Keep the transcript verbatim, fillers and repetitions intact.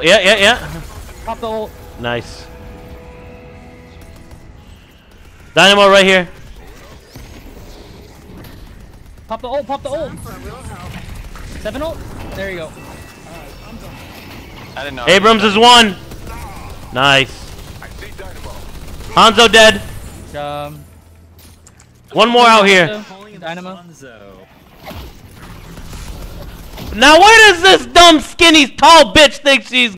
Yeah, yeah, yeah. Pop the ult. Nice. Dynamo right here. Pop the ult, pop the ult. Seven ult? There you go. I didn't know. Abrams is one. Nice. Hanzo dead. Um, One more out here. Dynamo. Now where does this dumb, skinny, tall bitch think she's